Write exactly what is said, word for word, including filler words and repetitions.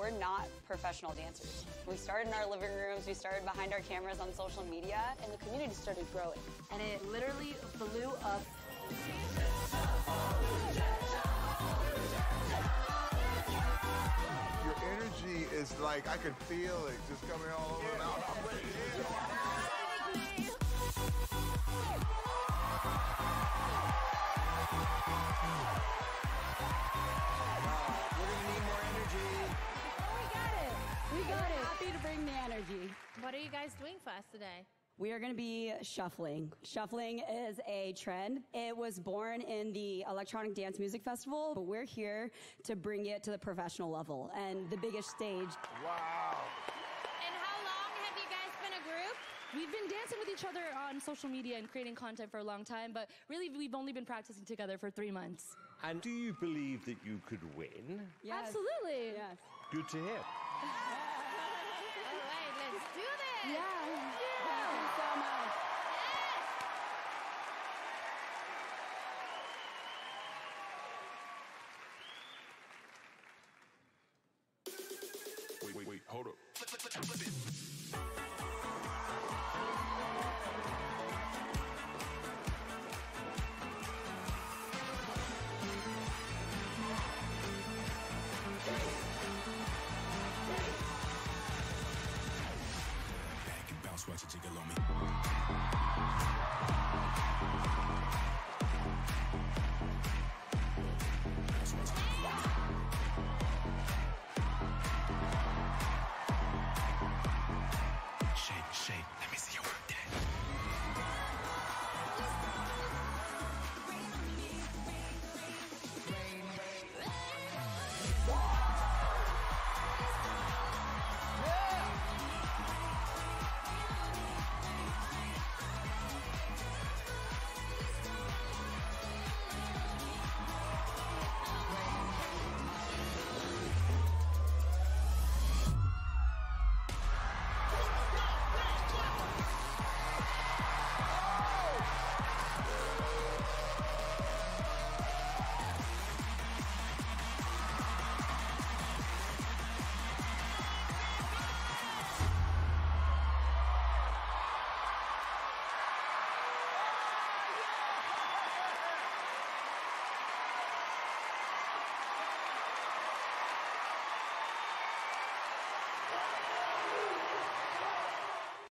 we're not professional dancers. We started in our living rooms, we started behind our cameras on social media, and the community started growing. And it literally blew up. Your energy is like, I can feel it just coming all over. Yeah. Now I'm ready. We got it. Happy to bring the energy. What are you guys doing for us today? We are going to be shuffling. Shuffling is a trend. It was born in the Electronic Dance Music Festival, but we're here to bring it to the professional level and the biggest stage. Wow. And how long have you guys been a group? We've been dancing with each other on social media and creating content for a long time, but really we've only been practicing together for three months. And do you believe that you could win? Yes. Absolutely. Yes. Good to hear. All right, let's do this. Yeah. Thank you so much. Wait, wait, wait, hold up.